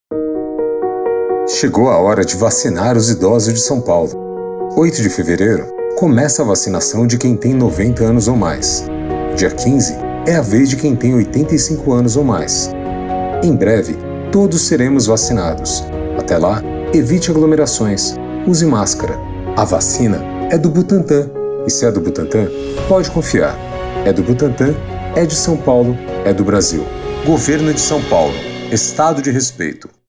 Chegou a hora de vacinar os idosos de São Paulo. 8 de fevereiro começa a vacinação de quem tem 90 anos ou mais. Dia 15 é a vez de quem tem 85 anos ou mais. Em breve, todos seremos vacinados. Até lá, evite aglomerações, use máscara. A vacina é do Butantan. E se é do Butantan, pode confiar. É do Butantan, é de São Paulo, é do Brasil. Governo de São Paulo. Estado de respeito.